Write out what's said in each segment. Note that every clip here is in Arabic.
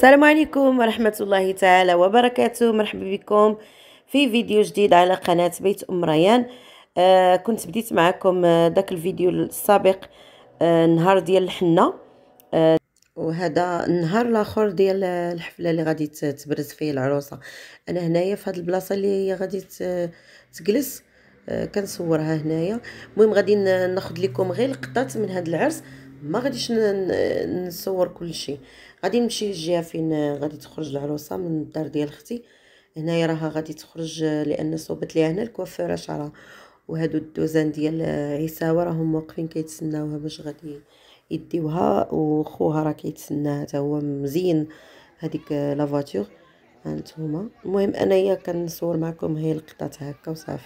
السلام عليكم ورحمة الله تعالى وبركاته. مرحبا بكم في فيديو جديد على قناة بيت أم ريان. كنت بديت معكم داك الفيديو السابق، النهار ديال الحنة، وهذا النهار الاخر ديال الحفله اللي غادي تبرز فيه العروسه. انا هنايا في هذه البلاصه اللي هي غادي تجلس، كنصورها هنايا. المهم غادي ناخذ لكم غير لقطات من هذا العرس، ما غاديش نصور كل شيء. غادي نمشي للجهه فين غادي تخرج العروسه من الدار ديال اختي. هنايا راها غادي تخرج لان صوبت ليها هنا الكوافيره شعرها، وهادو الدوزان ديال عيساوه راهم واقفين كيتسناوها باش غادي يديوها، وخوها راه كيتسناها حتى هو مزيان هذيك لا فواتور. هانتوما المهم انايا كنصور معكم هي لقطات هكا وصافي.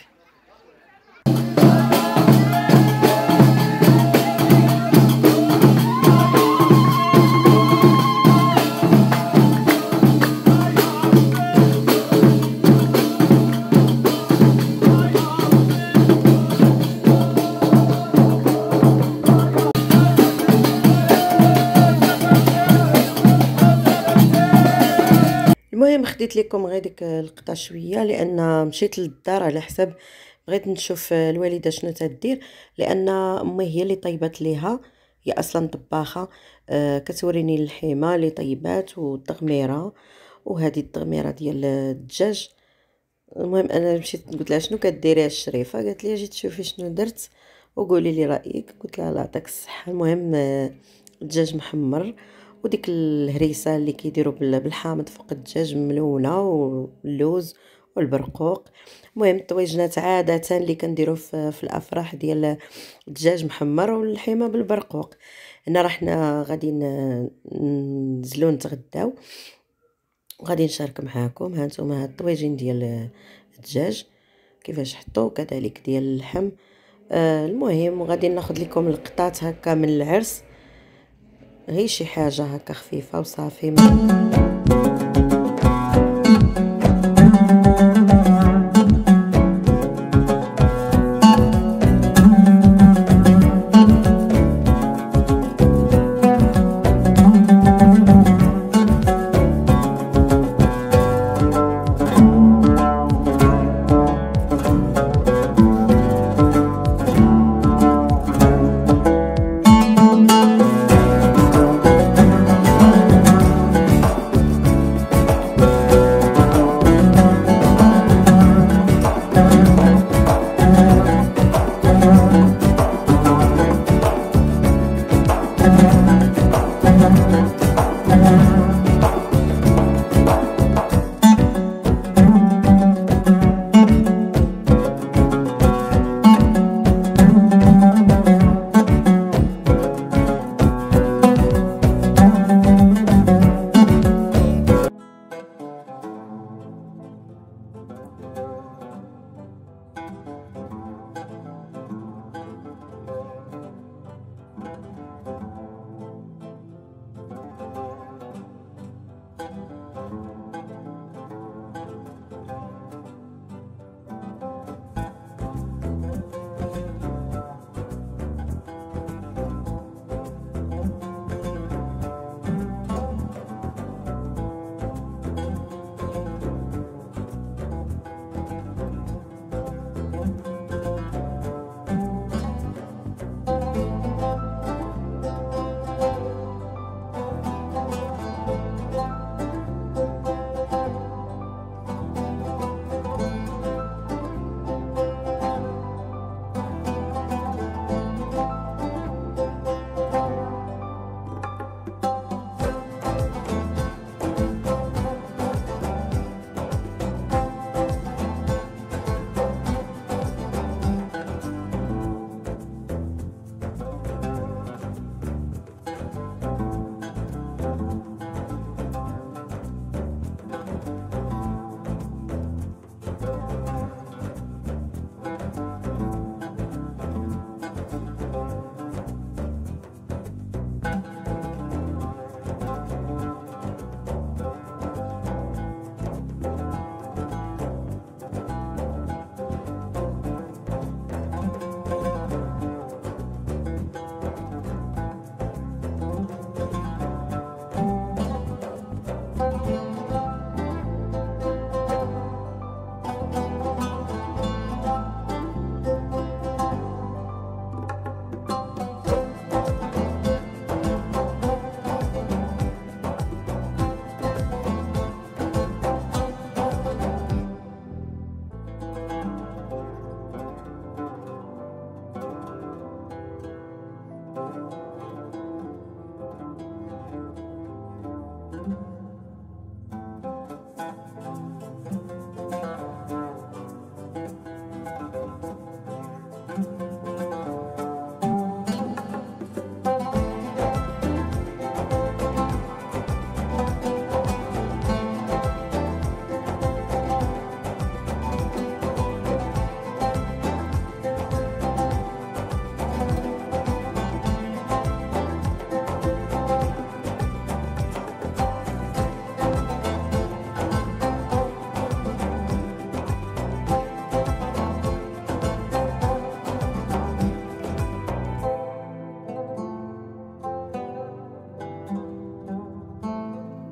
المهم خديت لكم غير ديك اللقطه شويه، لان مشيت للدار على حساب بغيت نشوف الوالده شنو تدير، لان امي هي اللي طيبات ليها، هي اصلا طباخه. كتوريني اللحيمه اللي طيبات والتغميره، وهذه التغميره ديال الدجاج. المهم انا مشيت قلت لها شنو كديري الشريفه، قالت لي اجي تشوفي شنو درت وقولي لي رايك. قلت لها الله يعطيك الصحه. المهم الدجاج محمر، وديك الهريسه اللي كيديروا بالحامض فوق الدجاج ملونه، واللوز والبرقوق. المهم الطويجنات عاده اللي كنديروا في الافراح ديال الدجاج محمر واللحيمه بالبرقوق. هنا رحنا غادي ننزلوا نتغداو، وغادي نشارك معاكم. هانتوما هاد الطويجين ديال الدجاج كيفاش حطوا، كذلك ديال اللحم. المهم وغادي ناخذ لكم لقطات هكا من العرس، غير شي حاجه هكا خفيفه وصافي.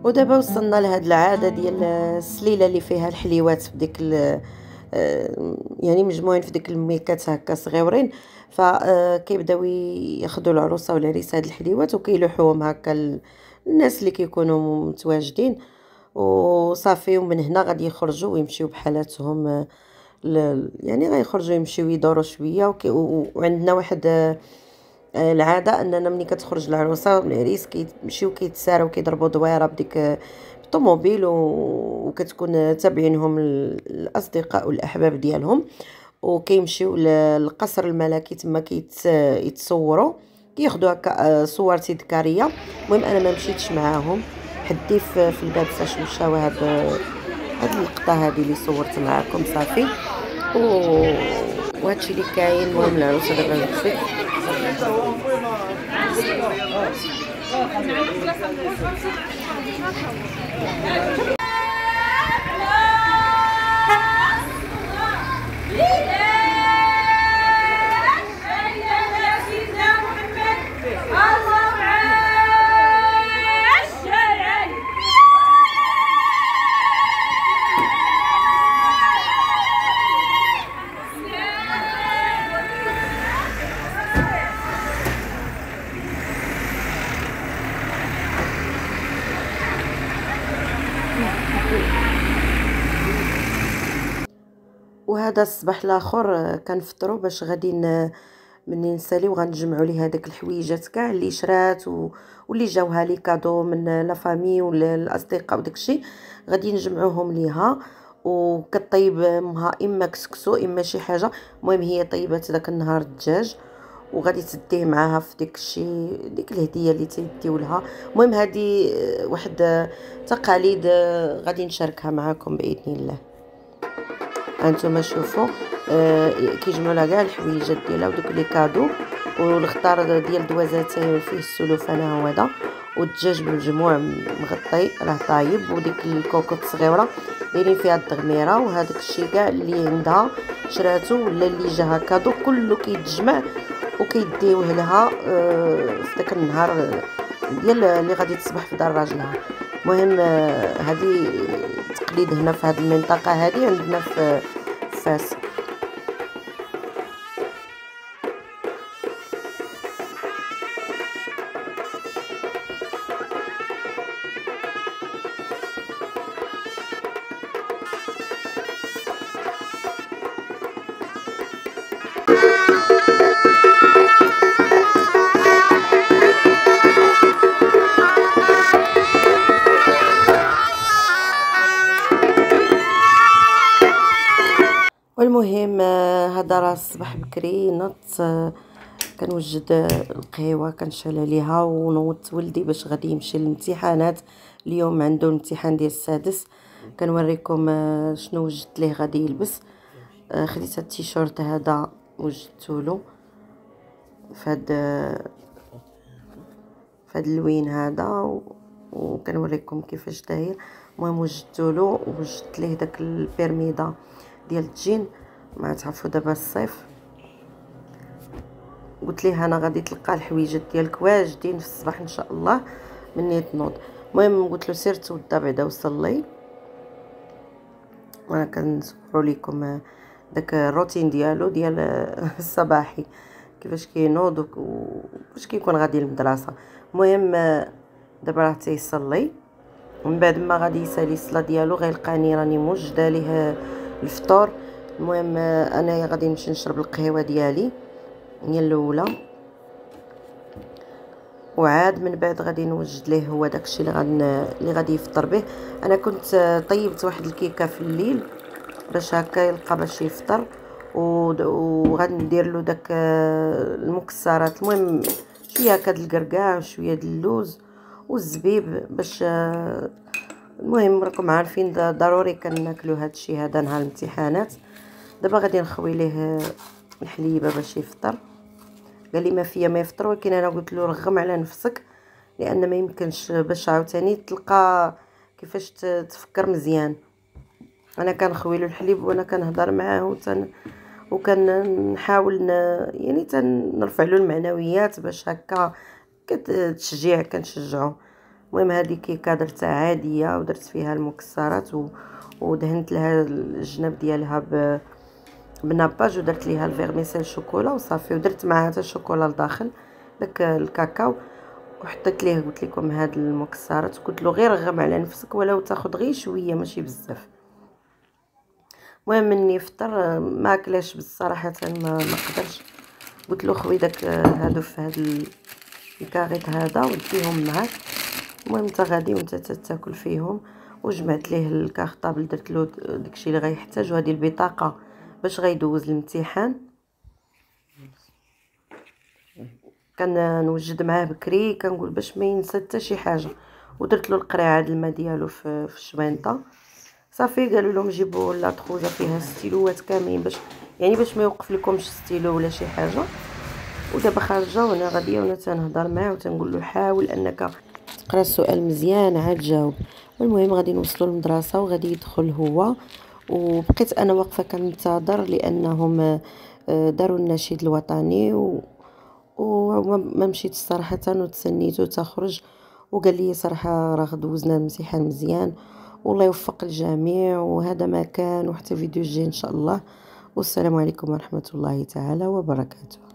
ودابا وصلنا لهاد العاده ديال السليله اللي فيها الحليوات في ديك يعني مجموعين في ديك الميكات هكا صغيورين. فكيبداو ياخذوا العروسه والعريس هاد الحليوات وكيلوحوهم هكا الناس اللي كيكونوا متواجدين، وصافي. ومن هنا غادي يخرجوا ويمشيو بحالاتهم، يعني غيخرجوا يمشيو يدوروا شويه. وعندنا واحد العاده اننا ملي كتخرج العروسه والعريس كيمشيو كيتساراو كيضربوا دويره بديك الطوموبيل، وكتكون تابعينهم الاصدقاء والاحباب ديالهم، وكيمشيو للقصر الملكي تما يتصوروا، كياخذوا هكا صور تذكاريه. المهم انا ما مشيتش معاهم، حدي في الباب فاش مشاو هاد اللقطه هذه اللي صورت معاكم صافي. وهادشي اللي كاين. المهم العروسه دابا لبست وهذا الصباح الاخر كنفطروا باش غادي مني نساليو غنجمعوا ليه هذاك الحويجات كاع اللي شرات واللي جاوها لي كادو من لا فامي ولا الاصدقاء وداكشي، غادي نجمعوهم ليها. وكطيب امها اما كسكسو اما شي حاجه. المهم هي طيبات داك النهار الدجاج وغادي تديه معاها في ديك الهديه اللي تيديو لها. المهم هذه واحد تقاليد غادي نشاركها معكم باذن الله. هانتوما شوفوا كيجمعوا لها كاع الحويجات ديالها ودوك لي كادو، والخضار ديال دوازاتين فيه السلوفان هو هذا، والدجاج بالمجموع مغطي راه طايب، وديك الكوكوط صغيره دايرين فيها الدغميره، وهذاك الشيء كاع اللي عندها شراتو ولا اللي جاها كادو كله كيتجمع وكيديوه لها في داك النهار ديال اللي غادي تصبح في دار راجلها. المهم هذه تقليد هنا في هذه المنطقه هذه عندنا في فاس. والمهم هذا راه الصباح بكري نط، كنوجد القهوه كنشعل عليها ونوضت ولدي باش غادي يمشي للامتحانات. اليوم عنده الامتحان ديال السادس. كنوريكم شنو وجدت ليه غادي يلبس. خديت هاد التيشيرت هذا وجدته له فهاد اللوين هذا، وكنوريكم كيفاش داير. المهم وجدته له ووجدت ليه داك البيرميدا ديال الجين، ما تعرفوا دابا الصيف. قلت ليه انا غادي تلقى الحويجات ديالك واجدين في الصباح ان شاء الله مني تنوض. المهم قلت له سير توضى بعدا وصلي، وانا كنصور لكم داك الروتين ديالو ديال الصباحي كيفاش كينوض وفاش كيكون غادي للمدرسه. المهم دابا راه تيصلي، ومن بعد ما غادي يسالي الصلاه ديالو غيلقاني راني موجده ليه الفطور. المهم انا غادي نمشي نشرب القهوه ديالي هي الاولى، وعاد من بعد غادي نوجد ليه هو داكشي اللي غادي يفطر به. انا كنت طيبت واحد الكيكه في الليل باش هكا يلقى باش يفطر، وغادي ندير له داك المكسرات. المهم شويه هكا د الكركاع وشويه د اللوز والزبيب باش المهم راكم عارفين ضروري كناكلوا هذا الشيء هذا نهار الامتحانات. دابا غادي نخوي ليه الحليبه باش يفطر. قال لي ما فيا ما يفطر، ولكن انا قلت له رغم على نفسك لان ما يمكنش باش عاوتاني تلقى كيفاش تفكر مزيان. انا كنخوي له الحليب وانا كنهضر معاه وكنحاول يعني تنرفع له المعنويات باش هكا كتشجيع كنشجعه. المهم هذه كيكه درتها عاديه ودرت فيها المكسرات ودهنت لها الجناب ديالها بناباج ودرت ليها الفيرميسيل شوكولا وصافي، ودرت معها حتى الشوكولا لداخل داك الكاكاو، وحطيت ليه قلت لكم هاد المكسرات، قلت له غير رغم على نفسك ولو تاخذ غير شويه ماشي بزاف. المهم مني فطر ما اكلاش بصراحه، ما قدرش، قلت له خوي داك هادو في هاد الكاغيط هذا وديهم معاك، المهم انت غادي وانت تاكل فيهم. وجمعت ليه الكارطابل، درت له داكشي اللي غيحتاج، وهذه البطاقه باش غيدوز الامتحان. كنوجد معاه بكري، كنقول باش ما ينسى حتى شي حاجه. ودرت له القريعه د الماء ديالو في الشبينطه. صافي قالوا لهم جيبوا لا تخوجه فيها ستيلوات كاملين باش يعني باش ما يوقف لكمش ستيلو ولا شي حاجه. ودابا خارجه وانا غاديه وانا تنهضر معاه وتنقول له حاول انك تقرا السؤال مزيان عاد جاوب. والمهم غادي نوصلوا للمدرسه وغادي يدخل هو، وبقيت انا واقفه كننتظر لانهم داروا النشيد الوطني وما مشيت صراحه وتسنيته تخرج. وقال لي صراحه راه دوزنا الامتحان مزيان والله يوفق الجميع. وهذا ما كان، وحتى فيديو جاي ان شاء الله. والسلام عليكم ورحمه الله تعالى وبركاته.